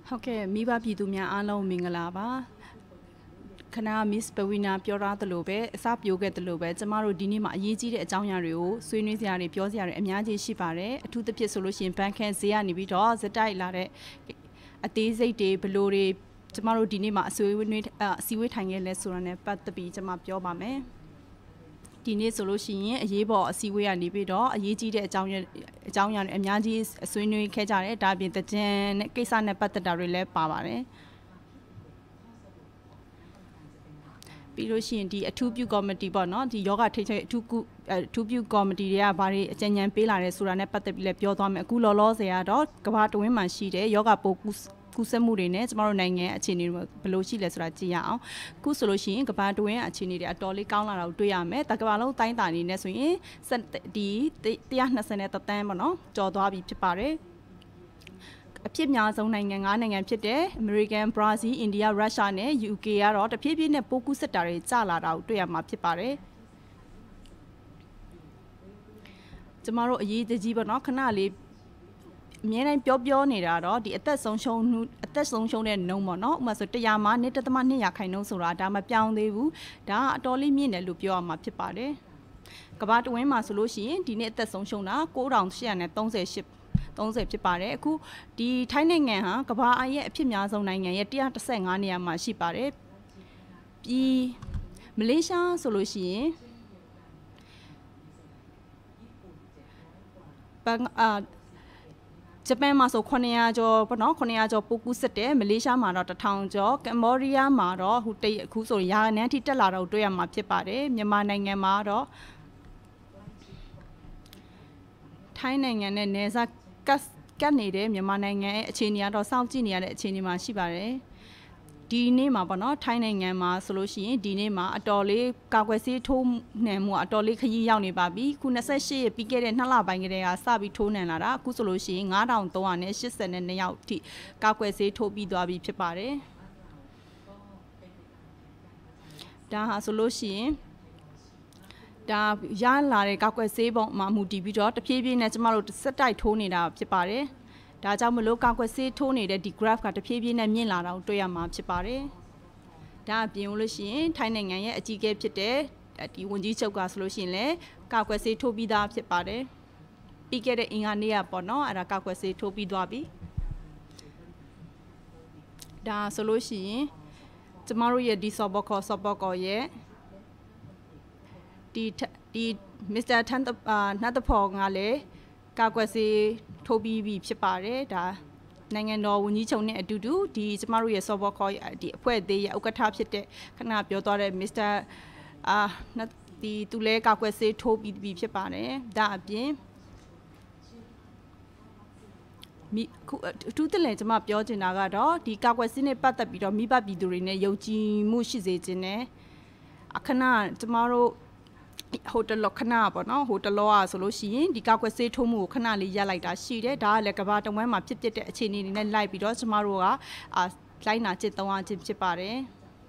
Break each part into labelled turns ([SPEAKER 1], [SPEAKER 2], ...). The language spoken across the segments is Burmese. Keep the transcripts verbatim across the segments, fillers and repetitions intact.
[SPEAKER 1] ဟုတ်ကဲ့မိဘပြည်သူများအားလုံးမင်္ဂလာပါခဏ Miss ပဝီနာပြောရသလိုပဲအစပြိုးခဲ့သလိုပဲကျမတို့ဒီနေ့မှာအရေးကြီးတဲ့အကြောင်းအရာတွေကိုဆွေးနွေးစရာတွေပြောစရာတွေအများကြီးရှိပါတယ်အထူးသဖြင့်ဆိုလို့ရှိရင်ဘန်ခန်ဈေးကနေပြီးတော့ဇက်တိုက်လာတဲ့အသေးစိတ်တွေဘလိုတွေကျမတို့ဒီနေ့မှာအဆွေးနွေးအစည်းအဝေးထိုင်ခဲ့လဲဆိုတာနဲ့ပတ်သက်ပြီးကျမပြောပါမယ်ဒီနေ့ဆိုလို့ရှိရင်အရေးပေါ်အစည်းအဝေးကနေပြီးတော့အရေးကြီးတဲ့အကြောင်းအကြောင်းအရာတွေအများကြီးဆွေးနွေးခဲ့ကြတယ်ဒါပြင်တကြံနဲ့ကိစ္စနဲ့ပတ်သက်တာတွေလည်းပါပါတယ်ပြီးလို့ရှိရင်ဒီအထူးပြုကော်မတီပေါ့နော်ဒီယောဂထိတ်ထိတ်အထူးကုအထူးပြုကော်မတီတွေကဘာတွေအကြံဉာဏ်ပေးလာတယ်ဆိုတာနဲ့ပတ်သက်ပြီးလည်းပြောသွားမယ်အခုလောလောဆယ်ကတော့ကမ္ဘာတဝင်းမှာရှိတဲ့ယောဂပိုးကူကူးစက်မှုတွေနဲ့ကျမတို့နိုင်ငံအခြေအနေတွေဘယ်လိုရှိလဲဆိုတာကြည့်ရအောင်အခုဆိုလို့ရှိရင်ကမ္ဘာတဝင်းအခြေအနေတွေအတော်လေးကောင်းလာတာကိုတွေ့ရမယ်တကမ္ဘာလုံးတိုင်းတာနေနဲ့ဆိုရင်ဒီone hundred twentyနဲ့တသန်းပေါ့နော်ကျော်သွားပြီဖြစ်ပါတယ်အဖြစ်များဆုံးနိုင်ငံ၅နိုင်ငံဖြစ်တဲ့ American, Brazil, India, Russia နဲ့ U K ကတော့တဖြည်းဖြည်းနဲ့ပိုးကူးစက်တာတွေကျလာတာကိုတွေ့ရမှာဖြစ်ပါတယ်ကျမတို့အရေးကြီးပေါ့နော်ခဏလေးအများတိုင်းပြောပြောနေတာတော့ဒီအသက်ဆုံးရှုံးမှုအသက်ဆုံးရှုံးတဲ့နှုန်းပေါ့နော်ဥပမာဆိုone hundredမှာone point twoရာခိုင်နှုန်းဆိုတာဒါမပြောင်းသေးဘူးဒါကအတော်လေးမြင့်တယ်လို့ပြောရမှာဖြစ်ပါတယ်ကမ္ဘာတဝင်းမှာဆိုလို့ရှိရင်ဒီနေ့အသက်ဆုံးရှုံးတာnine thousand eight hundred thirty-eight thirtyဖြစ်ပါတယ်အခုဒီထိုင်းနိုင်ငံဟာကမ္ဘာရဲ့အဖြစ်များဆုံးနိုင်ငံရဲ့one hundred fifteenနေရာမှာရှိပါတယ်ပြီးမလေးရှားဆိုလို့ရှိရင်ဘန်အာဂျပန်မှာဆိုnine hundredကျော်ပေါ့နော်nine hundredကျော်ပိုးကူးစက်တယ်မလေးရှားမှာတော့one thousandကျော်ကမ္ဘောဒီးယားမှာတော့ဟိုတိတ်အခုဆိုရာနှန်းထိတက်လာတော့တွေ့ရမှာဖြစ်ပါတယ်မြန်မာနိုင်ငံမှာတော့ထိုင်းနိုင်ငံနဲ့နယ်စပ်ကတ်ကတ်နေတဲ့မြန်မာနိုင်ငံရဲ့အခြေအနေကတော့စောင့်ကြည့်နေရတဲ့အခြေအနေမှာရှိပါတယ်ဒီနေ့မှာပေါ့နော်ထိုင်းနိုင်ငံမှာဆိုလို့ရှိရင်ဒီနေ့မှာအတော်လေးကာကွယ်ဆေးထိုးနှံမှုအတော်လေးခရီးရောက်နေပါပြီခုtwenty-eightရက်ပြီးခဲ့တဲ့နှစ်လပိုင်းကတည်းကစပြီးထိုးနှံလာတာအခုဆိုလို့ရှိရင်five thousand three hundred eighty-twoယောက်အထိကာကွယ်ဆေးထိုးပြီးသွားပြီဖြစ်ပါတယ်ဒါဟာဆိုလို့ရှိရင်ဒါရလာတဲ့ကောက်ွယ်ဆေးပုံမှာမူတည်ပြီးတော့တဖြည်းဖြည်းနဲ့ကျမတို့စက်တိုက်ထိုးနေတာဖြစ်ပါတယ်။ဒါကြောင့်မလို့ကောက်ွယ်ဆေးထိုးနေတဲ့ဒီ graph ကတဖြည်းဖြည်းနဲ့မြင့်လာတာကိုတွေ့ရမှာဖြစ်ပါတယ်။ဒါအပြင်လို့ရှိရင်ထိုင်းနိုင်ငံရဲ့အကြီးအကဲဖြစ်တဲ့ဒီဝန်ကြီးချုပ်ကဆိုလို့ရှိရင်လည်းကောက်ွယ်ဆေးထိုးပြီးသားဖြစ်ပါတယ်။ပြီးခဲ့တဲ့အင်္ဂါနေ့ကပေါ့နော်အဲ့ဒါကောက်ွယ်ဆေးထိုးပြီးသွားပြီ။ဒါဆိုလို့ရှိရင်ကျမတို့ရဲ့ဒီ Soboko Soboko ရဲ့ဒီဒီ Mister ထန်နတ်တဖော်ကလည်းကာကွယ်ဆေးထိုးပြီးပြီဖြစ်ပါတယ်ဒါနိုင်ငံတော်ဝန်ကြီးချုပ်နဲ့အတူတူဒီကျမတို့ရဲ့ Sober Call ဒီအဖွဲ့အသေးရဲ့ဥက္ကဋ္ဌဖြစ်တဲ့ခဏပြောသွားတဲ့ Mister အာဒီသူလဲကာကွယ်ဆေးထိုးပြီးပြီဖြစ်ပါတယ်ဒါအပြင်မိခုအထူးတလဲကျမပြောချင်တာကတော့ဒီကာကွယ်ဆေးနဲ့ပတ်သက်ပြီးတော့မိဘပြည်သူတွေနဲ့ယုံကြည်မှုရှိစေခြင်းနဲ့အခဏကျမတို့ဟိုတလောခဏပေါ့နော်ဟိုတလောอ่ะဆိုလို့ရှိရင်ဒီကောက်ွယ်ဆေးထိုးမှုကိုခဏလေးရပ်လိုက်တာရှိတယ်ဒါကလည်းကမ္ဘာတဝန်းမှာဖြစ်ဖြစ်တဲ့အခြေအနေတွေနဲ့လိုက်ပြီးတော့ကျမတို့ကအာလိုက်နာကျင့်သုံးရခြင်းဖြစ်ပါတယ်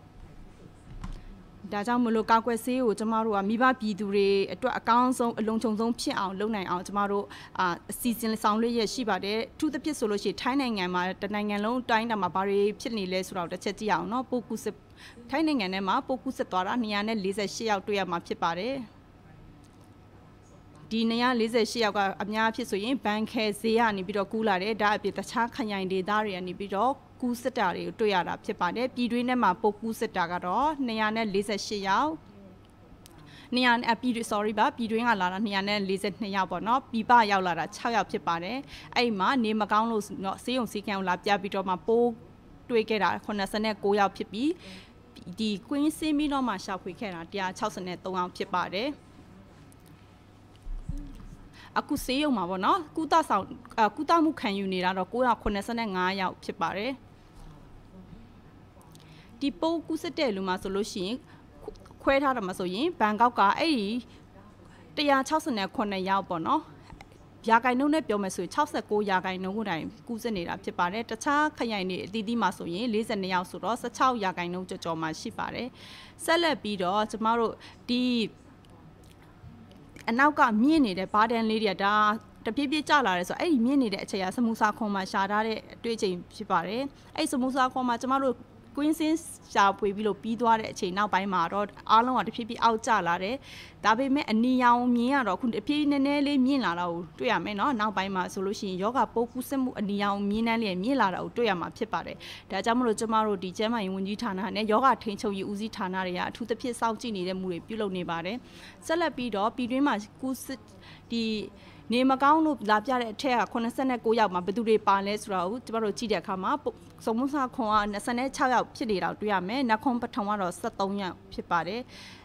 [SPEAKER 1] ဒါကြောင့်မလို့ကောက်ွယ်ဆေးကိုကျမတို့ကမိဘပြည်သူတွေအတွက်အကောင်းဆုံးအလုံးချုံဆုံးဖြစ်အောင်လုပ်နိုင်အောင်ကျမတို့အာအစီအစဉ်ဆောင်ရွက်ရရှိပါတယ်ထူးသဖြင့်ဆိုလို့ရှိရင်ထိုင်းနိုင်ငံမှာတနိုင်ငံလုံးတိုင်းတာမှာဘာတွေဖြစ်နေလဲဆိုတော့တစ်ချက်ကြည့်အောင်เนาะပိုကူစစ်ထိုင်းနိုင်ငံထဲမှာပိုကူစစ်သွားတာtwo hundred forty-eightယောက်တွေ့ရမှာဖြစ်ပါတယ်ဒီtwo hundred forty-eightယောက်ကအများဖြစ်ဆိုရင်ဘန်ခဲဈေးကနေပြီးတော့ကူးလာတယ်ဒါအပြင်တခြားခရိုင်ဒေသတွေကနေပြီးတော့ကူးစစ်တာတွေကိုတွေ့ရတာဖြစ်ပါတယ်ပြည်တွင်းထဲမှာပိုကူးစစ်တာကတော့two hundred forty-eightယောက်နေရာအပြည် sorry ပါပြည်တွင်းကလာတာtwo hundred forty-twoယောက်ပေါ့နော်ပြည်ပရောက်လာတာsixယောက်ဖြစ်ပါတယ်အဲ့မှာနေမကောင်းလို့ဆေးရုံဆေးကန်းကိုလာပြပြီးတော့မှပိုးတွေ့ခဲ့တာninety-nineယောက်ဖြစ်ပြီးဒီကွင်းစင်းပြီးတော့မှရှာဖွေခဲ့တာone hundred sixty-threeယောက်ဖြစ်ပါတယ်အခုဆေးရုံမှာပေါ့နော်ကုသဆောင်ကုသမှုခံယူနေတာတော့nine hundred seventy-fiveယောက်ဖြစ်ပါတယ်ဒီပိုးကူးစက်တဲ့လူမှာဆိုလို့ရှိရင်ခွဲထားတာမှာဆိုရင်ဘန်ကောက်ကအဲ့ဒီone hundred sixty-sevenယောက်ပေါ့နော်ရာခိုင်နှုန်းနဲ့ပြောမယ်ဆိုရင်sixty-nineရာခိုင်နှုန်းကိုတိုင်ကူးစက်နေတာဖြစ်ပါတယ်တခြားခရိုင်တွေအသီးသီးမှာဆိုရင်forty-twoယောက်ဆိုတော့sixteenရာခိုင်နှုန်းကျော်ကျော်မှရှိပါတယ်ဆက်လက်ပြီးတော့ကျမတို့ဒီအနောက်ကမြင့်နေတဲ့ဘာဒန်လေးတွေကဒါတဖြည်းဖြည်းကျလာတယ်ဆိုအဲ့ဒီမြင့်နေတဲ့အချိန်ကစမူစာခွန်မှာရှာထားတဲ့အတွေ့အကြုံဖြစ်ပါတယ်အဲ့စမူစာခွန်မှာကျမတို့ကွင်းစင်းရှာဖွေပြီးလို့ပြီးသွားတဲ့အချိန်နောက်ပိုင်းမှာတော့အားလုံးကတဖြည်းဖြည်းအောက်ကျလာတယ်ဒါပေမဲ့အနီရောင်မြင်ရတော့ခုတဖြည်းနည်းနည်းလေးမြင့်လာတော့တွေ့ရမယ်နော်နောက်ပိုင်းမှာဆိုလို့ရှိရင်ယောဂပိုးကူးစက်မှုအနီရောင်မြင်နှန်းလေးမြင့်လာတော့တွေ့ရမှာဖြစ်ပါတယ်ဒါကြောင့်မလို့ကျမတို့ဒီကျန်းမာရေးဝန်ကြီးဌာနနဲ့ယောဂထိန်းချုပ်ရေးဦးစီးဌာနတွေကအထူးသဖြင့်စောင့်ကြည့်နေတဲ့မှုတွေပြုလုပ်နေပါတယ်ဆက်လက်ပြီးတော့ပြည်တွင်းမှာကူးဒီနေမကောင်းလို့လာပြတဲ့အထက်ကeighty-nineယောက်မှာဘယ်သူတွေပါလဲဆိုတာကိုကျမတို့ကြည့်တဲ့အခါမှာစုံမစာခွန်ကtwenty-sixယောက်ဖြစ်နေတာတွေ့ရမယ်နှက်ခွန်ပထမကတော့seventeenယောက်ဖြစ်ပါတယ်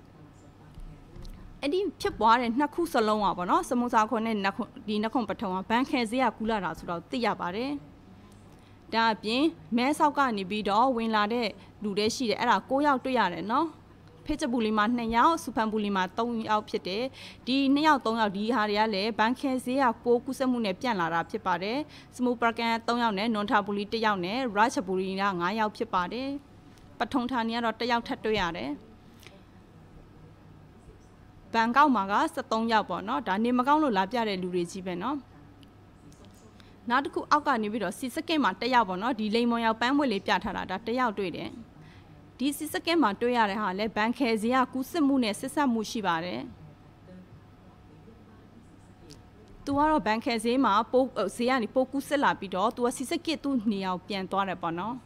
[SPEAKER 1] အဲ့ဒီဖြစ်ပွားတဲ့နှစ်ခုစလုံးอ่ะပေါ့နော်စမုစာခွန်နဲ့နှက်ခွန်ဒီနှက်ခွန်ပထမဘန်ခဲဈေးကကူးလာတာဆိုတော့သိရပါတယ်ဒါအပြင်မဲဆောက်ကနေပြီးတော့ဝင်လာတဲ့လူတွေရှိတယ်အဲ့ဒါnineယောက်တွေ့ရတယ်နော်ဖေချပူလီမှာtwoယောက်စူဖန်ပူလီမှာthreeယောက်ဖြစ်တယ်ဒီtwoယောက်threeယောက်ဒီဟာတွေကလည်းဘန်ခဲဈေးကပိုးကူးစက်မှုနဲ့ပြန့်လာတာဖြစ်ပါတယ်စမူပရကန်threeယောက်နဲ့နွန်ထာပူလီoneယောက်နဲ့ရချပူလီကfiveယောက်ဖြစ်ပါတယ်ပထုံဌာနီကတော့oneယောက်ထပ်တွေ့ရတယ်ဘန်ကောက်မှာကseventeenယောက်ပေါ့နော်ဒါနေမကောင်းလို့လာပြတဲ့လူတွေကြီးပဲနော်နောက်တစ်ခုအောက်ကနေပြီးတော့စီစကင်မှာoneယောက်ပေါ့နော်ဒီလိမ်မွန်ယောက်ပန်းမွေလေးပြထားတာဒါoneယောက်တွေ့တယ်ဒီစစ်စကင်မှာတွေ့ရတဲ့ဟာလဲဘန်ခဲဈေးကကူးစစ်မှုနဲ့ဆက်ဆက်မှုရှိပါတယ်သူကတော့ဘန်ခဲဈေးမှာပိုးဈေးကနေပိုးကူးစစ်လာပြီးတော့သူကစီစကစ်သူ့နေအောင်ပြန်သွားတယ်ပေါ့နော်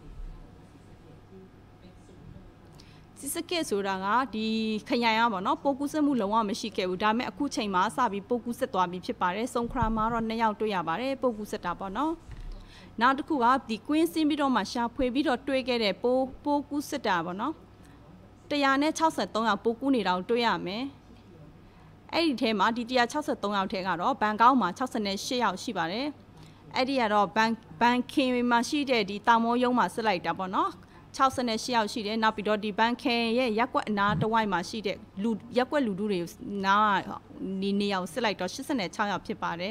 [SPEAKER 1] စီစကစ်ဆိုတာကဒီခရိုင်ရပါတော့ပိုးကူးစစ်မှုလုံးဝမရှိခဲ့ဘူးဒါပေမဲ့အခုချိန်မှာစပြီးပိုးကူးစစ်သွားပြီဖြစ်ပါတယ်စုံခရာမှာတော့twoယောက်တွေ့ရပါတယ်ပိုးကူးစစ်တာပေါ့နော်နောက်တစ်ခုကဒီကွင်းစင်းပြီးတော့မှရှာဖွေပြီးတော့တွေးခဲ့တဲ့ပိုးပိုးကူးစစ်တာပေါ့နော်one sixty-threeယောက်ပိုးကူးနေတာကိုတွေးရမယ်အဲ့ဒီထဲမှာဒီone sixty-threeယောက်ထဲကတော့ဘန်ကောက်မှာsixty-eightယောက်ရှိပါတယ်အဲ့ဒီကတော့ဘန်ဘန်ခင်မှာရှိတဲ့ဒီတာမောယုံမှာစစ်လိုက်တာပေါ့နော်sixty-eightယောက်ရှိတယ်နောက်ပြီးတော့ဒီဘန်ခင်ရဲ့ရက်ကွက်အနာတဝိုက်မှာရှိတဲ့လူရက်ကွက်လူထုတွေနားနေနေအောင်စစ်လိုက်တော့eighty-sixယောက်ဖြစ်ပါတယ်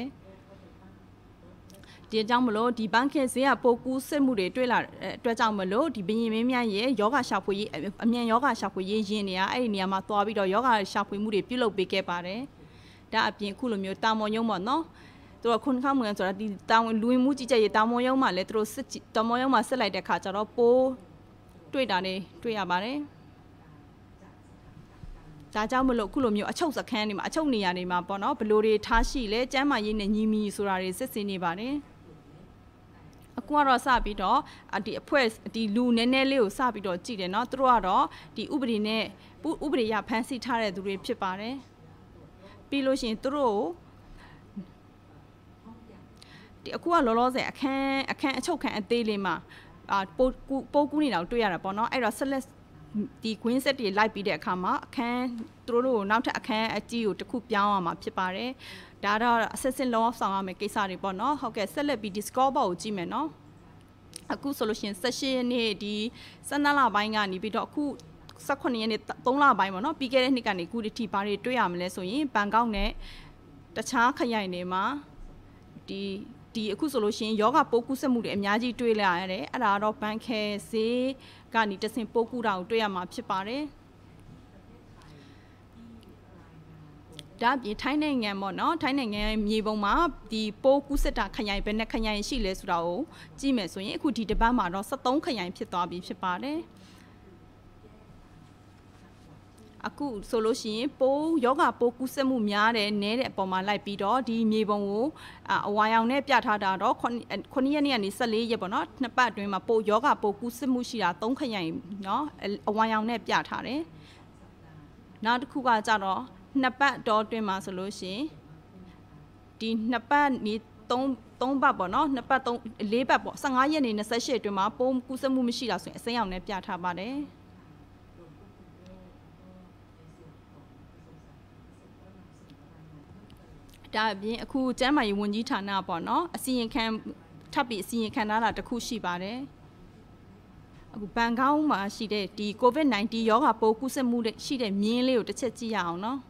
[SPEAKER 1] ဒီကြောင့်မလို့ဒီဘန်ခဲဈေးကပိုကူးစစ်မှုတွေတွေ့လာအတွက်ကြောင့်မလို့ဒီဘရင်မင်းများရဲ့ယောဂရှာဖွေရေးအမြန်ယောဂရှာဖွေရေးရင်းနေရအဲ့ဒီနေရာမှာသွားပြီးတော့ယောဂရှာဖွေမှုတွေပြုလုပ်ပေးခဲ့ပါတယ်ဒါအပြင်ခုလိုမျိုးတာမွန်ယုံပေါ့နော်သူတို့ခွန်ခမှုဆိုတာဒီတာဝန်လူဝင်မှုကြီးကြပ်ရေးတာမွန်ယုံမှာလည်းသူတို့စစ်တာမွန်ယုံမှာစစ်လိုက်တဲ့ခါကျတော့ပိုးတွေ့တာနေတွေ့ရပါတယ်ဒါကြောင့်မလို့ခုလိုမျိုးအချုပ်စခန်းတွေမှာအချုပ်နေရာတွေမှာပေါ့နော်ဘလိုတွေထားရှိလဲကျမ်းမာရေးနဲ့ညီမီဆိုတာတွေစစ်ဆေးနေပါတယ်အခုကတော့စပြီးတော့ဒီအဖွဲ့ဒီလူနည်းနည်းလေးကိုစပြီးတော့ကြည့်တယ်เนาะသူတို့ကတော့ဒီဥပဒေနဲ့ဥပဒေရဖန်ဆီးထားတဲ့သူတွေဖြစ်ပါတယ်ပြီးလို့ရှိရင်သူတို့ဒီအခုကလောလောဆယ်အခန်းအခန်းအချုပ်ခန်းအသေးလေးမှာအာပိုးပိုးကူးနေတာကိုတွေ့ရတာပေါ့เนาะအဲ့တော့ဆက်လက်ဒီကွင်းဆက်တွေလိုက်ပြီးတဲ့အခါမှာအခန်းသူတို့တို့နောက်ထပ်အခန်းအကြီးကိုတစ်ခုပြောင်းရမှာဖြစ်ပါတယ်ဒါတော့ assessment လုံးဆောင်ရမယ်ကိစ္စတွေပေါ့နော်ဟုတ်ကဲ့ဆက်လက်ပြီး Discord ဘောကိုကြည့်မယ်နော်အခုဆိုလို့ရှိရင်eighteenရက်နေ့ဒီtwelveလပိုင်းကနေပြီးတော့အခုeighteenရက်နေ့threeလပိုင်းပေါ့နော်ပြီးခဲ့တဲ့နှစ်ကနေအခုဒီထိဘာတွေတွေ့ရမလဲဆိုရင်ဘန်ကောက်နဲ့တခြားခရိုင်တွေမှာဒီဒီအခုဆိုလို့ရှိရင်ယောဂပိုးကူးစက်မှုတွေအများကြီးတွေ့လာရတယ်အဲ့ဒါတော့ဘန်ခဲဈေးကနေတဆင့်ပိုးကူးတာကိုတွေ့ရမှာဖြစ်ပါတယ်ဒါပြင်ထိုင်းနိုင်ငံပေါ့နော်ထိုင်းနိုင်ငံရဲ့မြေပုံမှာဒီပိုးကူးစစ်တာခရိုင်ဘယ်နဲ့ခရိုင်ရှိလဲဆိုတာကိုကြည့်မယ်ဆိုရင်အခုဒီတစ်ပတ်မှာတော့seventeenခရိုင်ဖြစ်သွားပြီဖြစ်ပါတယ်အခုဆိုလို့ရှိရင်ပိုးယောဂပိုးကူးစက်မှုများတယ်နဲတဲ့အပေါ်မှာလိုက်ပြီးတော့ဒီမြေပုံကိုအဝါရောင်နဲ့ပြထားတာတော့nineရက်နေ့ကနေfourteenရက်ပေါ့နော်နှစ်ပတ်အတွင်းမှာပိုးယောဂပိုးကူးစက်မှုရှိတာthreeခရိုင်နော်အဝါရောင်နဲ့ပြထားတယ်နောက်တစ်ခုကကြတော့နှစ်ပတ်တော့တွင်မှာဆိုလို့ရှိရင်ဒီနှစ်ပတ်နေ3 3ပတ်ပေါ့နော်နှစ်ပတ်3 4ပတ်ပေါ့fifteenရက်နေtwenty-eightအတွင်းမှာပိုးကူးစက်မှုမရှိတာဆိုရင်အစိမ်းအောင်နဲ့ပြထားပါတယ်ဒါအပြင်အခုကျန်းမာရေးဝန်ကြီးဌာနပေါ့နော်အစီရင်ခံထပ်ပြီးအစီရင်ခံထားတာတစ်ခုရှိပါတယ်အခုဘန်ကောက်မှာရှိတဲ့ဒီ COVID nineteen ရောဂါပိုးကူးစက်မှုရှိတဲ့မြင်းလေးကိုတစ်ချက်ကြည့်ရအောင်နော်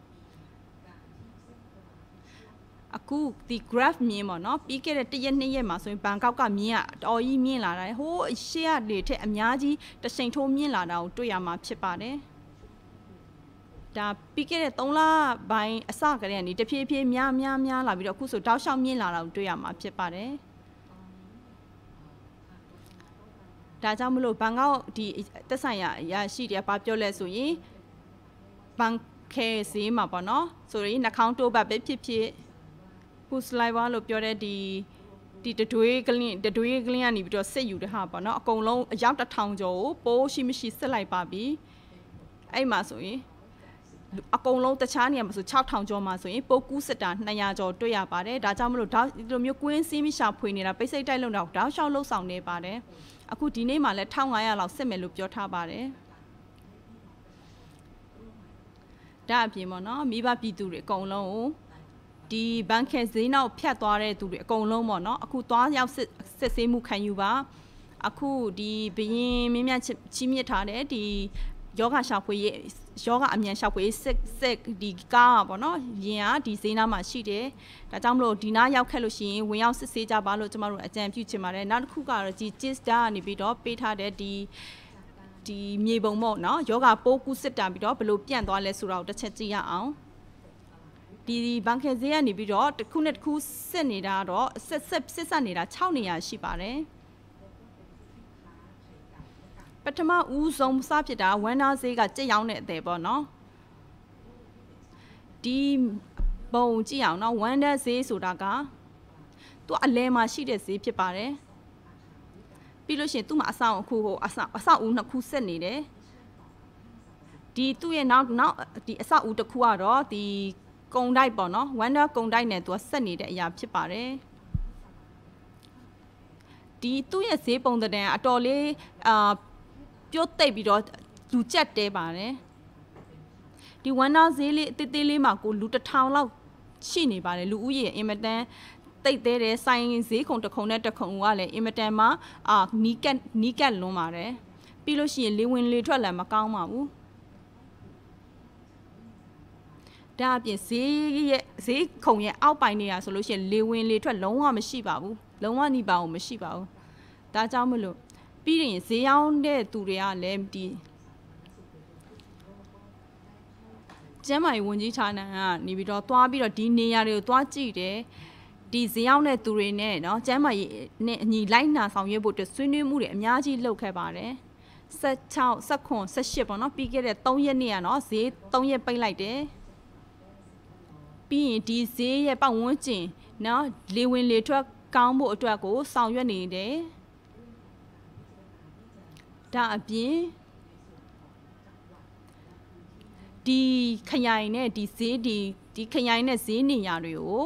[SPEAKER 1] အခုဒီ graph မြင်ပေါ့နော်ပြီးခဲ့တဲ့တစ်ရက်နှစ်ရက်မှာဆိုရင်ဘန်ကောက်ကမြင်ကတော်ကြီးမြင်လာတာဟိုးရှေ့ကနေထက်အများကြီးတရှိန်ထိုးမြင်လာတာကိုတွေ့ရမှာဖြစ်ပါတယ်ဒါပြီးခဲ့တဲ့သုံးလပိုင်းအစကတည်းကနေတဖြည်းဖြည်းများများများလာပြီးတော့အခုဆိုတောက်လျှောက်မြင့်လာတာကိုတွေ့ရမှာဖြစ်ပါတယ်ဒါကြောင့်မလို့ဘန်ကောက်ဒီတက်ဆိုင်ရာရရှိတယ်ဘာပြောလဲဆိုရင်ဘန်ခဲဈေးမှာပေါ့နော်ဆိုရင်နှာခေါင်းတိုးဘတ်ပဲဖြစ်ဖြစ်ဟူစလိုက်ပါလို့ပြောတဲ့ဒီဒီတတွေးကလင်းတတွေးကလင်းကနေပြီးတော့စစ်ယူတဲ့ဟာပေါ့နော်အကုန်လုံးအယောက်တစ်ထောင်ကျော်ကိုပိုးရှိမရှိစစ်လိုက်ပါပြီအဲ့မှာဆိုရင်အကုန်လုံးတခြားနေရာမှာဆို၆ထောင်ကျော်မှာဆိုရင်ပိုးကူးစစ်တာနှစ်ရာကျော်တွေ့ရပါတယ်ဒါကြောင့်မလို့ဒီလိုမျိုးကွင်းစင်းမိရှာဖွေနေတာပိတ်စိတ်တိုက်လုံတော့တောက်လျှောက်လှုပ်ဆောင်နေပါတယ်အခုဒီနေ့မှလည်း၁၅၀၀လောက်စစ်မယ်လို့ပြောထားပါတယ်ဒါအပြင်ပေါ့နော်မိဘပြည်သူတွေအကုန်လုံးကိုဒီဘန်ခဲဈေးနောက်ဖြတ်သွားတဲ့သူတွေအကုန်လုံးပေါ့နော်အခုသွားရောက်စစ်စစ်ဆေးမှုခံယူပါအခုဒီဘရင်မင်းမြတ်ချီးမြှင့်ထားတဲ့ဒီယောဂရှာဖွေရေးယောဂအမြန်ရှာဖွေရေးစစ်စစ်ဒီကားပေါ့နော်ရင်ကဒီဈေးနားမှာရှိတယ်ဒါကြောင့်မလို့ဒီနားရောက်ခဲ့လို့ရှိရင်ဝင်ရောက်စစ်ဆေးကြပါလို့ကျမတို့အကြံပြုချင်ပါတယ်နောက်တစ်ခုကတော့ဒီ Gista ကနေပြီးတော့ပေးထားတဲ့ဒီဒီမြေပုံပေါ့နော်ယောဂပိုးကူးစစ်တာပြီးတော့ဘယ်လိုပြန့်သွားလဲဆိုတာကိုတစ်ချက်ကြည့်ရအောင်ဒီဘန်ခဲဈေးကနေပြီးတော့တစ်ခုနဲ့တစ်ခုစစ်နေတာတော့ဆက်ဆက်စစ်ဆက်နေတာ၆နေရာရှိပါတယ်ပထမဦးဆုံးစဖြစ်တာဝန်နာဈေးကကြက်ရောင်းတဲ့အသေးပေါ့နော်ဒီပုံကြည့်အောင်နော်ဝန်နာဈေးဆိုတာကသူအလဲမှာရှိတဲ့ဈေးဖြစ်ပါတယ်ပြီးလို့ရှိရင်သူ့မှာအဆောင်အခုဟိုအဆောင်အဆောင်ဦးနှစ်ခုဆက်နေတယ်ဒီသူ့ရဲ့နောက်နောက်ဒီအဆောင်ဦးတစ်ခုကတော့ဒီကုံတိုက်ပေါ့နော်ဝန်နာကုံတိုက်နဲ့သူကဆက်နေတဲ့အရာဖြစ်ပါတယ်ဒီသူ့ရဲ့ဈေးပုံတဲ့အတော်လေးအာပြုတ်သိပ်ပြီးတော့လူကြက်တဲပါတယ်ဒီဝန်နာဈေးလေးအသေးသေးလေးမှာကိုလူတစ်ထောင်လောက်ရှိနေပါတယ်လူဦးရေအင်မတန်တိတ်သေးတယ်ဆိုင်ဈေးခုံတစ်ခုံနဲ့တစ်ခုံကလည်းအင်မတန်မှာအာနီးကက်နီးကက်လွန်ပါတယ်ပြီးလို့ရှိရင်လေဝင်လေထွက်လည်းမကောင်းပါဘူးဒါအပြင်ဈေးရဲ့ဈေးခုံရဲ့အောက်ပိုင်းနေရဆိုလို့ရှိရင်လေဝင်လေထွက်လုံးဝမရှိပါဘူးလုံးဝနီးပါအောင်မရှိပါဘူးဒါကြောင့်မလို့ပြီးရင်ဈေးရောင်းတဲ့သူတွေကလည်းဒီကျမ်းမာရေးဝန်ကြီးဌာနကနေပြီးတော့သွားပြီးတော့ဒီနေရာတွေကိုသွားကြည့်တယ်ဒီဈေးရောင်းတဲ့သူတွေနဲ့เนาะကျမ်းမာရေးနဲ့အညီလိုက်နာဆောင်ရွက်ဖို့အတွက်ဆွေးနွေးမှုတွေအများကြီးလုပ်ခဲ့ပါတယ်၁၆ ၁၇ ၁၈ပေါ့เนาะပြီးခဲ့တဲ့၃ရက်နေ့ကเนาะဈေး၃ရက်ပိတ်လိုက်တယ်ပြီးရင်ဒီဈေးရဲ့ပတ်ဝန်းကျင်เนาะလေဝင်လေထွက်ကောင်းဖို့အတွက်ကိုဆောင်ရွက်နေတယ်ဒါအပြင်ဒီခရိုင်နဲ့ဒီဈေးဒီဒီခရိုင်နဲ့ဈေးနေရာတွေကို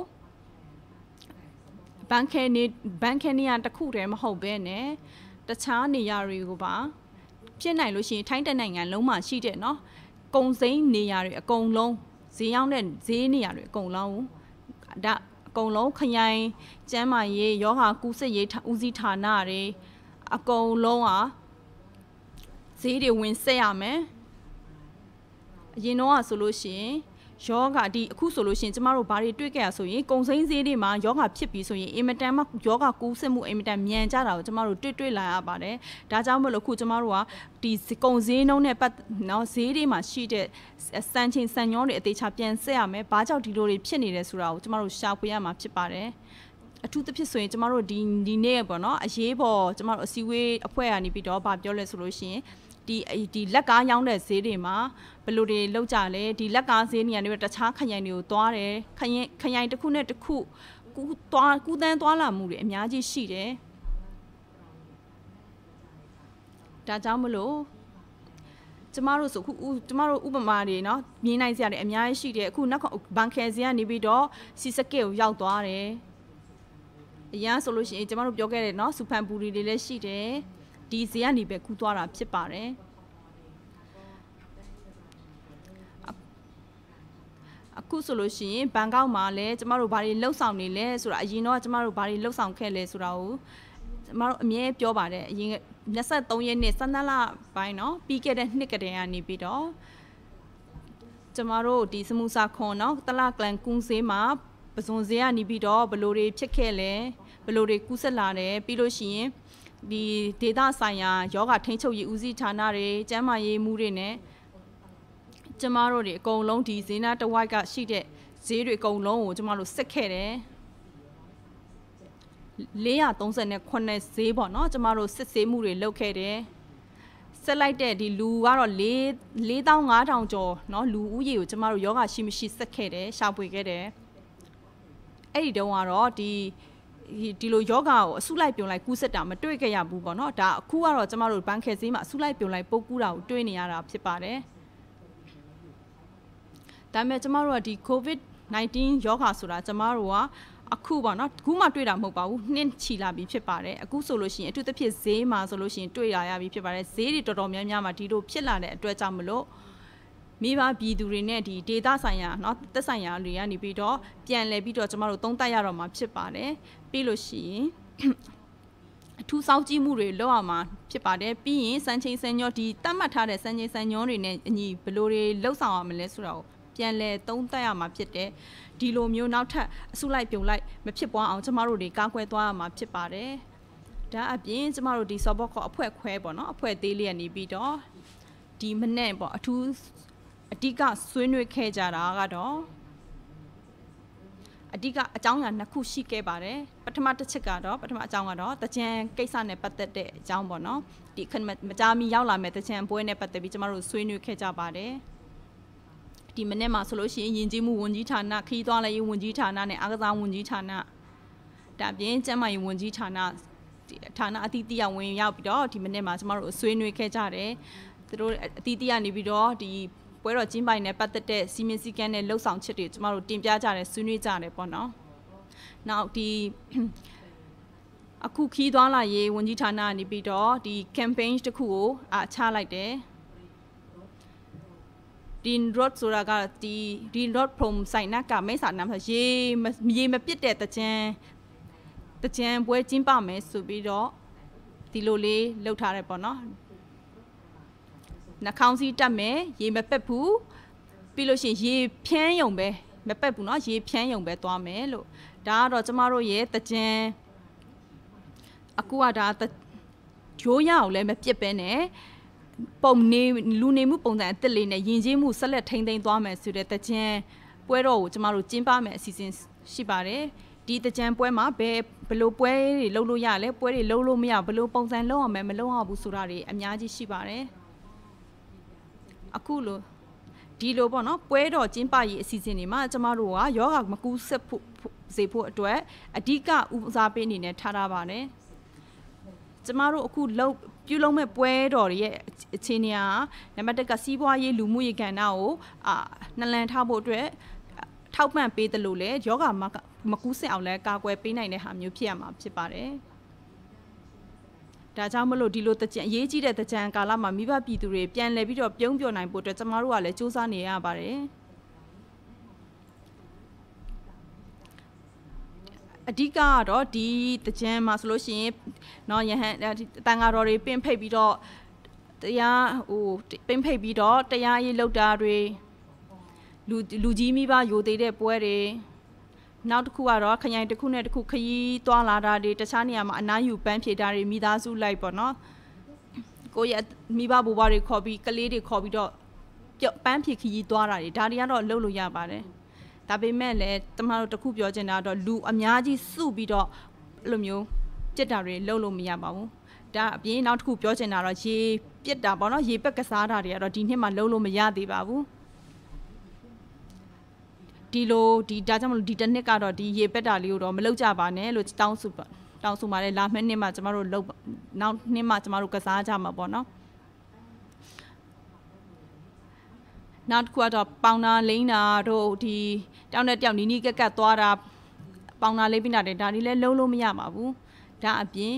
[SPEAKER 1] ဘန်ခဲနေဘန်ခဲနေရာတစ်ခုတည်းမဟုတ်ဘဲနဲ့တခြားနေရာတွေကိုပါဖြစ်နိုင်လို့ရှိရင်ထိုင်းတနိုင်ငံလုံးမှာရှိတဲ့เนาะကုံစိမ်းနေရာတွေအကုန်လုံးဈေးရောက်တဲ့ဈေးနေရာတွေအကုန်လုံးဒါအကုန်လုံးခရိုင်ကျန်းမာရေးယောဂကူးစက်ရေးဦးစီးဌာနတွေအကုန်လုံးอ่ะဈေးတွေဝင်ဆက်ရမယ်အရင်တော့ဆိုလို့ရှိရင်ယောဂဒီအခုဆိုလို့ရှိရင်ကျမတို့ဘာတွေတွေ့ကြရဆိုရင်ကုံစိမ်းဈေးတွေမှာယောဂဖြစ်ပြီးဆိုရင်အင်မတန်မှယောဂကူးစက်မှုအင်မတန်မြန်ကြတာကိုကျမတို့တွေ့တွေ့လာရပါတယ်ဒါကြောင့်မလို့အခုကျမတို့ကဒီကုံဈေးနှုန်းနဲ့ပတ်နော်ဈေးတွေမှာရှိတဲ့စံချိန်စံညောတွေအသေးချာပြန်ဆက်ရမယ်ဘာကြောင့်ဒီလိုတွေဖြစ်နေလဲဆိုတာကိုကျမတို့ရှာဖွေရမှာဖြစ်ပါတယ်အထူးသဖြင့်ဆိုရင်ကျမတို့ဒီဒီနေ့ပေါ့နော်အရေးပေါ်ကျမတို့အစည်းအဝေးအဖွဲ့ကနေပြီးတော့ဗာပြောလဲဆိုလို့ရှိရင်ဒီဒီလက်ကားရောင်းတဲ့ဈေးတွေမှာဘယ်လိုတွေလောက်ကြလဲဒီလက်ကားဈေးနေရာတွေတခြားခရိုင်တွေကိုသွားတယ်ခရိုင်ခရိုင်တစ်ခုနဲ့တစ်ခုကူးသွားကူးတန်းသွားလာမှုတွေအများကြီးရှိတယ်ဒါကြောင့်မလို့ကျမတို့ဆိုခုကျမတို့ဥပမာတွေเนาะမြင်နိုင်စရာတွေအများကြီးရှိတယ်အခုနောက်ဘန်ခဲဈေးကနေပြီးတော့စီစကစ်ကိုရောက်သွားတယ်အရန်ဆိုလို့ရှိရင်ကျမတို့ပြောခဲ့တယ်เนาะစူဖန်ပူရီတွေလည်းရှိတယ်ဒီဈေးကနေပဲကူးသွားတာဖြစ်ပါတယ်အခုဆိုလို့ရှိရင်ဘန်ကောက်မှာလည်းကျမတို့ဘာတွေလှုပ်ဆောင်နေလဲဆိုတာအရင်တော့ကျမတို့ဘာတွေလှုပ်ဆောင်ခဲ့လဲဆိုတာကိုကျမတို့အမြဲပြောပါတယ်အရင်၂၃ရက်နေ့စန္ဒလပိုင်းเนาะပြီးခဲ့တဲ့နှစ်ကတည်းကနေပြီးတော့ကျမတို့ဒီစမှုစာခွန်เนาะတလကလန်ကူးဈေးမှာပဇွန်ဈေးကနေပြီးတော့ဘယ်လိုတွေဖြစ်ခဲ့လဲဘယ်လိုတွေကူးဆက်လာတယ်ပြီးလို့ရှိရင်ဒီဒေတာဆိုင်ရာယောဂထိန်းချုပ်ရေးဦးစီးဌာနတွေကျန်းမာရေးမှုတွေနဲ့ကျမတို့တွေအကုန်လုံးဒီဈေးနာတဝိုက်ကရှိတဲ့ဈေးတွေအကုန်လုံးကိုကျမတို့စစ်ခဲ့တယ်လေးရာသုံးဆယ်ခုနှစ်ဈေးပေါ့နော်ကျမတို့စစ်ဆေးမှုတွေလုပ်ခဲ့တယ်ဆက်လိုက်တဲ့ဒီလူကတော့လေးသောင်းငါးထောင်ကျော်เนาะလူဦးရေကိုကျမတို့ယောဂရှိမရှိဆက်ခဲ့တယ်ရှာဖွေခဲ့တယ်အဲ့ဒီတုန်းကတော့ဒီဒီလိုယောဂကိုအဆုလိုက်ပြုံလိုက်ကူးဆက်တာမတွေ့ခဲ့ရဘူးပေါ့เนาะဒါအခုကတော့ကျမတို့ဘန်ခဲဈေးမှာအဆုလိုက်ပြုံလိုက်ပုတ်ကူးတာကိုတွေ့နေရတာဖြစ်ပါတယ်ဒါပေမဲ့ကျမတို့ကဒီ ကိုဗစ်နိုင်တင်း ယောဂဆိုတာကျမတို့ကအခုပေါ့နော်အခုမှတွေ့တာမဟုတ်ပါဘူးနှစ်ချီလာပြီဖြစ်ပါတယ်အခုဆိုလို့ရှိရင်အထူးသဖြင့်ဈေးမှာဆိုလို့ရှိရင်တွေ့ရရပြီဖြစ်ပါတယ်ဈေးတွေတော်တော်များများမှာဒီလိုဖြစ်လာတဲ့အတွက်ကြောင့်မလို့မိဘပြည်သူတွေနဲ့ဒီ data ဆိုင်ရာเนาะသက်ဆိုင်ရာတွေကနေပြီးတော့ပြန်လည်ပြီးတော့ကျမတို့သုံးသပ်ရတော့မှာဖြစ်ပါတယ်ပြီးလို့ရှိရင်အထူးစောင့်ကြည့်မှုတွေလုပ်ရမှာဖြစ်ပါတယ်ပြီးရင်စံချိန်စံညောဒီတတ်မှတ်ထားတဲ့စံချိန်စံညောတွေနဲ့အညီဘယ်လိုတွေလှုပ်ဆောင်ရမလဲဆိုတော့ပြန်လည်သုံးသပ်ရမှာဖြစ်တယ်ဒီလိုမျိုးနောက်ထပ်အစုလိုက်ပြုံလိုက်မဖြစ်ပွားအောင်ကျမတို့တွေကာကွယ်သွားရမှာဖြစ်ပါတယ်ဒါအပြင်ကျမတို့ဒီ support ခေါ်အဖွဲ့ခွဲပေါ့နော်အဖွဲ့သေးလေးကနေပြီးတော့ဒီမနေ့ပေါ့အထူးအဓိကဆွေးနွေးခဲ့ကြတာကတော့အဓိကအကြောင်းအရာနှစ်ခုရှိခဲ့ပါတယ်ပထမတစ်ချက်ကတော့ပထမအကြောင်းကတော့တကြံကိစ္စနဲ့ပတ်သက်တဲ့အကြောင်းပေါ့နော်ဒီခမကြာမီရောက်လာမဲ့တကြံပွဲနဲ့ပတ်သက်ပြီးကျမတို့ဆွေးနွေးခဲ့ကြပါတယ်ဒီမနေ့မှာဆိုလို့ရှိရင်ယဉ်ကျေးမှုဝန်ကြီးဌာနခီးသွားလည်းဝန်ကြီးဌာနနဲ့အားကစားဝန်ကြီးဌာနဒါပြင်ကျန်းမာရေးဝန်ကြီးဌာနဌာနအသီးသီးကဝင်ရောက်ပြီးတော့ဒီမနေ့မှာကျမတို့ဆွေးနွေးခဲ့ကြတယ်သူတို့အသီးသီးကနေပြီးတော့ဒီပွဲတော်ကျင်းပနေတဲ့ပတ်သက်တဲ့စီမင်းစည်းကမ်းနဲ့လှုပ်ဆောင်ချက်တွေကျမတို့တင်ပြကြတယ်ဆွေးနွေးကြတယ်ပေါ့နော်နောက်ဒီအခုခီးသွားလာရေးဝန်ကြီးဌာနကနေပြီးတော့ဒီ campaign တစ်ခုကိုအားချလိုက်တယ်ဒီ road ဆိုတာကဒီဒီ road from ဆိုင်နက်ကမိတ်ဆာနာမရေရေမပစ်တဲ့တကြံတကြံပွဲကျင်းပမယ်ဆိုပြီးတော့ဒီလိုလေးလှုပ်ထားတယ်ပေါ့နော်နှာခေါင်းစည်းတက်မယ်ရေမပက်ဘူးပြီးလို့ရှိရင်ရေဖြန်းယုံပဲမပက်ဘူးเนาะရေဖြန်းယုံပဲသွားမယ်လို့ဒါကတော့ကျမတို့ရဲ့တကြံအခုကဒါရိုးရအောင်လည်းမပြစ်ပဲနဲ့ပုံနေလူနေမှုပုံစံအသက်လေးနဲ့ယဉ်ကျေးမှုဆက်လက်ထိန်းသိမ်းသွားမယ်ဆိုတဲ့တကြံပွဲတော်ကိုကျမတို့ကျင်းပမယ်အစီအစဉ်ရှိပါတယ်ဒီတကြံပွဲမှာဘယ်ဘယ်လိုပွဲတွေလုပ်လို့ရလဲပွဲတွေလုပ်လို့မရဘယ်လိုပုံစံလုပ်အောင်မလုပ်အောင်ဘူးဆိုတာတွေအများကြီးရှိပါတယ်အခုလိုဒီလိုပေါ့နော်ပွဲတော်ကျင်းပရေးအစီအစဉ်တွေမှာကျမတို့ကယောဂမကူးဆက်ဖို့စေဖို့အတွက်အဓိကဦးစားပေးအနေနဲ့ထားထားပါတယ်ကျမတို့အခုလုပ်ပြုလုပ်မဲ့ပွဲတော်တွေရဲ့အခြေအနေဟာနံပါတ်တစ်ကစီးပွားရေးလူမှုရေးကဏ္ဍကိုအာနှလန်ထားဖို့အတွက်ထောက်ပံ့ပေးတယ်လို့လည်းယောဂမကူးဆက်အောင်လည်းကာကွယ်ပေးနိုင်တဲ့ဟာမျိုးဖြစ်ရမှာဖြစ်ပါတယ်ဒါကြောင့်မလို့ဒီလိုတကြံအရေးကြီးတဲ့တကြံကာလမှာမိဘပြည်သူတွေပြန်လည်ပြီးတော့ပြုံးပြော်နိုင်ဖို့အတွက်ကျမတို့ကလည်းစူးစမ်းနေရပါတယ်အဓိကကတော့ဒီတကြံမှာဆိုလို့ရှိရင်เนาะယဟန်တန်ဃာတော်တွေပင့်ဖိတ်ပြီးတော့တရားဟိုပင့်ဖိတ်ပြီးတော့တရားရေးလုပ်တာတွေလူလူကြီးမိဘယိုသေးတဲ့ပွဲတွေနောက်တစ်ခုကတော့ခရိုင်တစ်ခုနဲ့တစ်ခုခရီးသွားလာတာတွေတခြားနေရာမှာအနားယူပန်းဖြေတာတွေမိသားစုလိုက်ပေါ့နော်ကိုယ့်ရဲ့မိဘဘိုးဘွားတွေခေါ်ပြီးကလေးတွေခေါ်ပြီးတော့ပန်းဖြေခရီးသွားတာတွေဒါတွေကတော့လုပ်လို့ရပါတယ်ဒါပေမဲ့လည်းတမတို့တခုပြောချင်တာတော့လူအများကြီးစုပြီးတော့အဲ့လိုမျိုးပြစ်တာတွေလုပ်လို့မရပါဘူးဒါအပြင်နောက်တစ်ခုပြောချင်တာတော့ရေပြစ်တာပေါ့နော်ရေပက်ကစားတာတွေကတော့ဒီနှစ်မှာလုပ်လို့မရသေးပါဘူးဒီလိုဒီဒါကြောင့်မလို့ဒီတစ်နှစ်ကတော့ဒီရေပက်တာလေးကိုတော့မလုပ်ကြပါနဲ့လို့တောင်းဆိုတောင်းဆိုပါတယ်လာမယ့်နှစ်မှာကျမတို့လုပ်နောက်နှစ်မှာကျမတို့ကစားကြမှာပေါ့နော်နောက်တစ်ခုကတော့ပေါင်နာလိမ့်တာတို့ဒီတောင်းတဲ့တောင်နီးနီးကက်ကက်သွားတာပေါင်နာလိမ့်ပြီးတာတွေဒါတွေလည်းလုံးလို့မရပါဘူးဒါအပြင်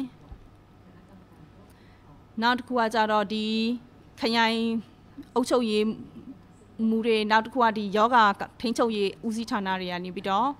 [SPEAKER 1] နောက်တစ်ခုကကြတော့ဒီခရိုင်အုပ်ချုပ်ရေးမူတွေနောက်တစ်ခုကဒီယောဂထိန်းချုပ်ရေးဦးစီးဌာနတွေကနေပြီးတော့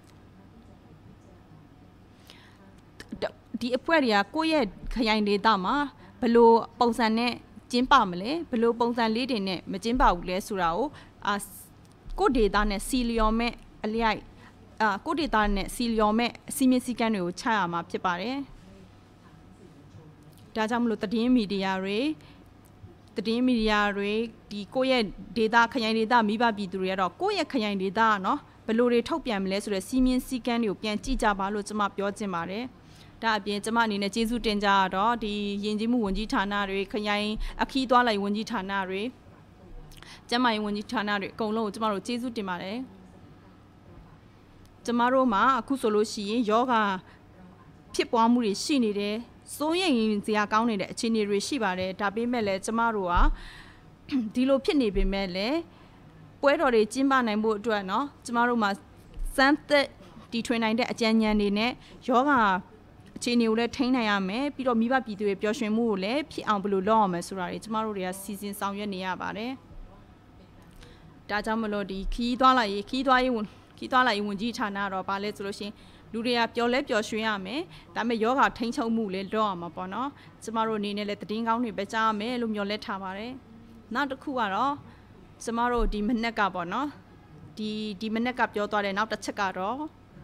[SPEAKER 1] ဒီအဖွဲ့တွေကကိုယ့်ရဲ့ခရိုင်ဒေသမှာဘယ်လိုပုံစံနဲ့ကျင်းပမလဲဘယ်လိုပုံစံလေးတွေနဲ့မကျင်းပဘူးလဲဆိုတာကိုအာကိုယ့်ဒေသနဲ့စီလျော်မဲ့အလျိုက်အာကိုယ့်ဒေသနဲ့စီလျော်မဲ့အစီအမံစည်းကမ်းတွေကိုချရမှာဖြစ်ပါတယ်ဒါကြောင့်မလို့သတင်းမီဒီယာတွေတသတင်းမီဒီယာတွေဒီကိုယ့်ရဲ့ data ခရိုင် data မိဘပြည်သူတွေကတော့ကိုယ့်ရဲ့ခရိုင် data နော်ဘယ်လိုတွေထုတ်ပြန်မလဲဆိုတဲ့စီမင်းစည်းကမ်းတွေကိုပြန်ကြည့်ကြပါလို့ကျွန်မပြောချင်ပါတယ်ဒါအပြင်ကျွန်မအနေနဲ့ကျေးဇူးတင်ကြတော့ဒီယဉ်ကျေးမှုဝန်ကြီးဌာနတွေခရိုင်အခီးသွားလိုက်ဝန်ကြီးဌာနတွေကျန်းမာရေးဝန်ကြီးဌာနတွေအကုန်လုံးကိုကျွန်မတို့ကျေးဇူးတင်ပါတယ်ကျမတို့မှာအခုဆိုလို့ရှိရင်ယောဂဖြစ်ပွားမှုတွေရှိနေတယ်စိုးရိမ်စရာကောင်းနေတဲ့အခြေအနေတွေရှိပါတယ်ဒါပေမဲ့လည်းကျမတို့ကဒီလိုဖြစ်နေပေမဲ့လည်းပွဲတော်တွေကျင်းပနိုင်ဖို့အတွက်เนาะကျမတို့မှာစမ်းသက်တီထွင်နိုင်တဲ့အကြံဉာဏ်တွေနဲ့ယောဂအခြေအနေကိုလည်းထိန်းနိုင်ရမယ်ပြီးတော့မိဘပြည်သူတွေပျော်ရွှင်မှုကိုလည်းဖြစ်အောင်ဘယ်လိုလုပ်အောင်မလဲဆိုတာတွေကျမတို့တွေကစီစဉ်ဆောင်ရွက်နေရပါတယ်ဒါကြောင့်မလို့ဒီခီးသွားလိုက်ရေးခီးသွားရေးခီးသွားလိုက်ရေးဝန်ကြီးဌာနတော့ဗာလဲဆိုလို့ရှိရင်လူတွေကပျော်လဲပျော်ရွှင်ရမယ်ဒါပေမဲ့ယောဂထိန်းချုပ်မှုလည်းလုပ်အောင်မှာပေါ့နော်ကျမတို့အနေနဲ့လည်းသတင်းကောင်းတွေပဲကြားရမယ်လို့မျှော်လင့်ထားပါတယ်နောက်တစ်ခုကတော့ကျမတို့ဒီမနက်ကပေါ့နော်ဒီဒီမနက်ကပြောသွားတဲ့နောက်တစ်ချက်ကတော့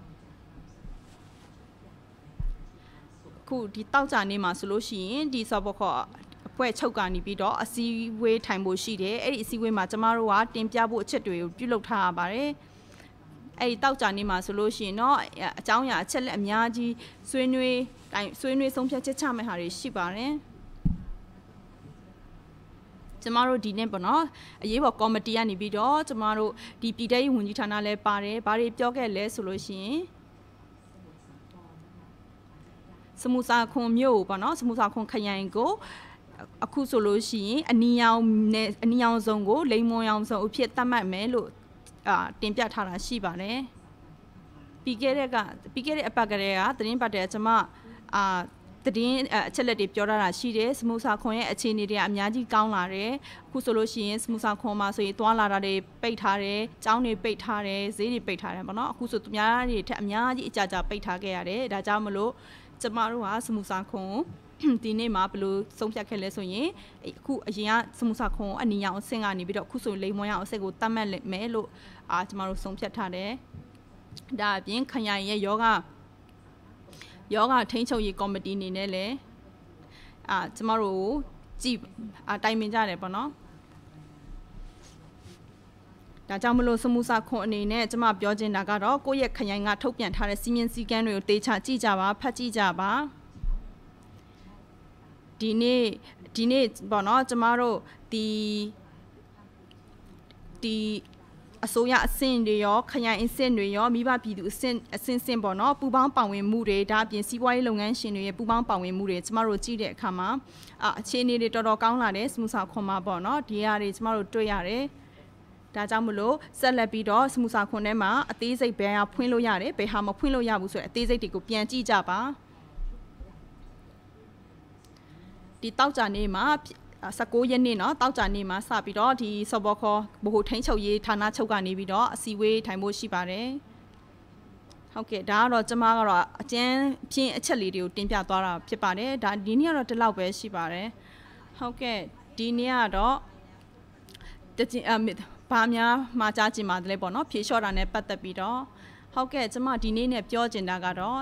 [SPEAKER 1] ခုဒီတောက်ကြနေမှာဆိုလို့ရှိရင်ဒီဆော့ဘော့ခေါ်အဖွဲ့ချုပ်ကနေပြီးတော့အစည်းအဝေးထိုင်ဖို့ရှိတယ်အဲ့ဒီအစည်းအဝေးမှာကျမတို့ကတင်ပြဖို့အချက်တွေကိုပြုလုပ်ထားရပါတယ်အဲ့ဒီတောက်ကြနေမှာဆိုလို့ရှိရင်တော့အကြောင်းအရာအချက်လက်အများကြီးဆွေးနွေးတိုင်ဆွေးနွေးဆုံးဖြတ်ချက်ချမယ့်ဟာတွေရှိပါတယ်ကျမတို့ဒီနေ့ပေါ့နော်အရေးပေါ်ကော်မတီကနေပြီးတော့ကျမတို့ဒီပြည်ထောင်စုဝန်ကြီးဌာနလည်းပါတယ်ဘာတွေပြောခဲ့လဲဆိုလို့ရှိရင်စမှုစာခွန်မြို့ပေါ့နော်စမှုစာခွန်ခရိုင်ကိုအခုဆိုလို့ရှိရင်အနီရောင်နဲ့အနီရောင်စုံကိုလိမ်မွန်ရောင်စုံအဖြစ်သတ်မှတ်မယ်လို့အာတင်ပြထားတာရှိပါတယ်ပြီးခဲ့တဲ့ကပြီးခဲ့တဲ့အပတ်ကလေးကသတင်းပတ်တဲ့ကျွန်မအာသတင်းအချက်လက်တွေပြောထားတာရှိတယ်စမှုစာခွန်ရဲ့အခြေအနေတွေအများကြီးကောင်းလာတယ်အခုဆိုလို့ရှိရင်စမှုစာခွန်မှာဆိုရင်တွားလာတာတွေပိတ်ထားတယ်ကျောင်းတွေပိတ်ထားတယ်ဈေးတွေပိတ်ထားတယ်ပေါ့နော်အခုဆိုသူများတွေထက်အများကြီးအကြကြပိတ်ထားခဲ့ရတယ်ဒါကြောင့်မလို့ကျမတို့ကစမှုစာခွန်ဒီနေ့မှာဘယ်လိုဆုံးဖြတ်ခဲ့လဲဆိုရင်အခုအရင်ကစမှုစာခွန်အနီရောင်အဆင့်ကနေပြီးတော့အခုဆိုလိမ်မွန်ရောင်အဆင့်ကိုတတ်မှတ်မယ်လို့အာကျမတို့ဆုံးဖြတ်ထားတယ်ဒါအပြင်ခရိုင်ရဲ့ယောဂယောဂထိန်းချုပ်ရေးကော်မတီအနေနဲ့လည်းအာကျမတို့ကြည့်အတိုင်ပင်ကြတယ်ပေါ့နော်ဒါကြောင့်မလို့စမှုစာခွန်အနေနဲ့ကျမပြောချင်တာကတော့ကိုယ့်ရဲ့ခရိုင်ကထုတ်ပြန်ထားတဲ့စီမင်းစည်းကမ်းတွေကိုတေချာကြည့်ကြပါဖတ်ကြည့်ကြပါဒီနေ့ဒီနေ့ပေါ့နော်ကျမတို့ဒီဒီအစိုးရအဆင့်တွေရောခရိုင်အဆင့်တွေရောမိဘပြည်သူအဆင့်အဆင့်ဆင့်ပေါ့နော်ပူပေါင်းပါဝင်မှုတွေဒါအပြင်စီးပွားရေးလုပ်ငန်းရှင်တွေရဲ့ပူပေါင်းပါဝင်မှုတွေကျမတို့ကြည့်တဲ့အခါမှာအခြေအနေတွေတော်တော်ကောင်းလာတယ်စမှုစာခွန်မှာပေါ့နော်ဒီဟာတွေကျမတို့တွေ့ရတယ်ဒါကြောင့်မလို့ဆက်လက်ပြီးတော့စမှုစာခွန်ထဲမှာအသေးစိတ်ဘယ်ဟာဖွင့်လို့ရတယ်ဘယ်ဟာမဖွင့်လို့ရဘူးဆိုတဲ့အသေးစိတ်တွေကိုပြန်ကြည့်ကြပါဒီတောက်ကြနေမှာ十九ရက်နေ့နော်တောက်ကြနေမှာစပြီးတော့ဒီဆော့ဘောခေါ်ဘို့ထိန်းချုပ်ရေးဌာနချုပ်ကနေပြီးတော့အစည်းအဝေးထိုင်ဖို့ရှိပါတယ်ဟုတ်ကဲ့ဒါကတော့ကျမကတော့အကျဉ်းဖြင်းအချက်လေးတွေကိုတင်ပြသွားတာဖြစ်ပါတယ်ဒါဒီနေ့ကတော့ဒီလောက်ပဲရှိပါတယ်ဟုတ်ကဲ့ဒီနေ့ကတော့တချင်အဘာများမှာကြားချင်ပါတယ်ပေါ့နော်ဖြေလျှော့တာနဲ့ပတ်သက်ပြီးတော့ဟုတ်ကဲ့ကျမဒီနေ့နဲ့ပြောချင်တာကတော့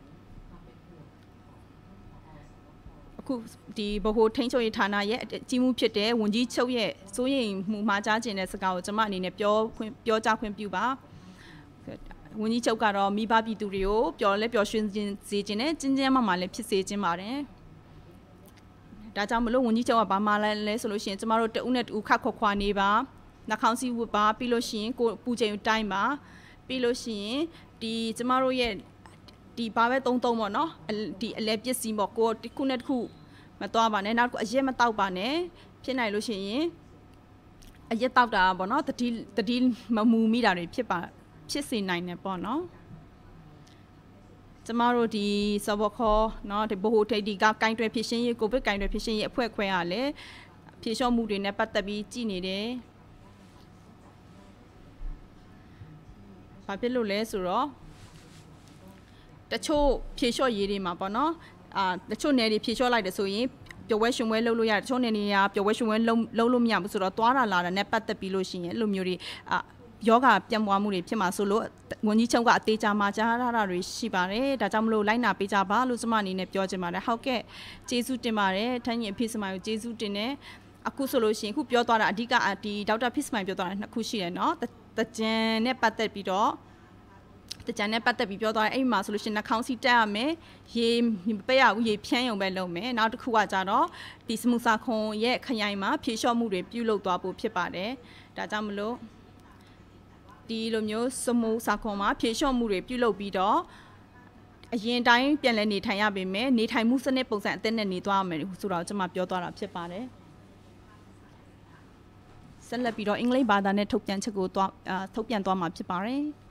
[SPEAKER 1] အခုဒီဗဟိုထိန်းချုပ်ရေးဌာနရဲ့ကြီးမှုဖြစ်တဲ့ဝန်ကြီးချုပ်ရဲ့စိုးရိမ်မှုမှာကြားကျင်တဲ့စကားကိုကျွန်မအနေနဲ့ပြောခွင့်ပြောကြားခွင့်ပြုပါဝန်ကြီးချုပ်ကတော့မိဘပြည်သူတွေကိုပျော်လဲပျော်ရွှင်စေခြင်းနဲ့ကျဉ်းကျဉ်းမှမှလည်းဖြစ်စေခြင်းပါတယ်ဒါကြောင့်မလို့ဝန်ကြီးချုပ်ကဘာမှလဲလဲဆိုလို့ရှိရင်ကျမတို့တဦးနဲ့တဦးခတ်ခွာခွာနေပါနှာခေါင်းစည်းဝတ်ပါပြီးလို့ရှိရင်ကိုပူချိန်တိုင်းပါပြီးလို့ရှိရင်ဒီကျမတို့ရဲ့ဒီဘာပဲသုံးသုံးပေါ့နော်ဒီအလဲပစ္စည်းပေါ့ကိုတစ်ခုနဲ့တစ်ခုမသွားပါနဲ့နောက်တစ်ခုအရက်မတောက်ပါနဲ့ဖြစ်နိုင်လို့ရှိရင်အရက်တောက်တာပေါ့နော်တတိတတိမမူမိတာတွေဖြစ်ပါဖြစ်စေနိုင်တယ်ပေါ့နော်ကျမတို့ဒီဆော့ဘောခေါ်เนาะဒီဘိုဟိုထိပ်ဒီကကိုင်းတွယ်ဖြစ်ရှင်းရေးကိုဗစ်ကိုင်းတွယ်ဖြစ်ရှင်းရေးအဖွဲ့ခွဲရလဲဖြေလျှော့မှုတွေနဲ့ပတ်သက်ပြီးကြည်နေတယ်ဘာဖြစ်လို့လဲဆိုတော့တချို့ဖြေလျှော့ရေးတွေမှာပေါ့နော်အာတချို့နယ်တွေဖြေလျှော့လိုက်တယ်ဆိုရင်ပျော်ဝဲရှင်ဝဲလုပ်လို့ရတယ်တချို့နယ်တွေကပျော်ဝဲရှင်ဝဲလုံးလုံးလို့မရဘူးဆိုတော့သွားတာလာတာနဲ့ပတ်သက်ပြီးလို့ရှိရင်အဲ့လိုမျိုးတွေအာယောဂပြန့်ပွားမှုတွေဖြစ်မှာဆိုလို့ဝန်ကြီးချုပ်ကအသေးချာမှာကြားရတာတွေရှိပါတယ်ဒါကြောင့်မလို့လိုက်နာပေးကြပါလို့ကျမအနေနဲ့ပြောချင်ပါတယ်ဟုတ်ကဲ့ကျေးဇူးတင်ပါတယ်ထန်းကြီးအဖေစမိုင်ကိုကျေးဇူးတင်တယ်အခုဆိုလို့ရှိရင်ခုပြောသွားတာအဓိကဒီဒေါက်တာဖစ်စမိုင်ပြောသွားတာနှစ်ခုရှိတယ်เนาะတကြံနဲ့ပတ်သက်ပြီးတော့တကြံနဲ့ပတ်သက်ပြီးပြောသွားတယ်အဲ့မှာဆိုလို့ရှိရင်နှာခေါင်းစီတက်ရမယ်ရေပက်ရဦးရေဖြန်းရုံပဲလုပ်မယ်နောက်တစ်ခုကကြတော့ဒီစမူစာခွန်ရဲ့ခရိုင်မှာဖြေလျှော့မှုတွေပြုလုပ်သွားဖို့ဖြစ်ပါတယ်ဒါကြောင့်မလို့ဒီလိုမျိုးစမူစာခွန်မှာဖြေလျှော့မှုတွေပြုလုပ်ပြီးတော့အရင်တိုင်းပြန်လည်နေထိုင်ရပေမဲ့နေထိုင်မှုစနစ်ပုံစံအသစ်နဲ့နေသွားရမယ်ဆိုတော့ကျွန်မပြောသွားတာဖြစ်ပါတယ်ဆက်လက်ပြီးတော့အင်္ဂလိပ်ဘာသာနဲ့ထုတ်ပြန်ချက်ကိုသွားထုတ်ပြန်သွားမှာဖြစ်ပါတယ်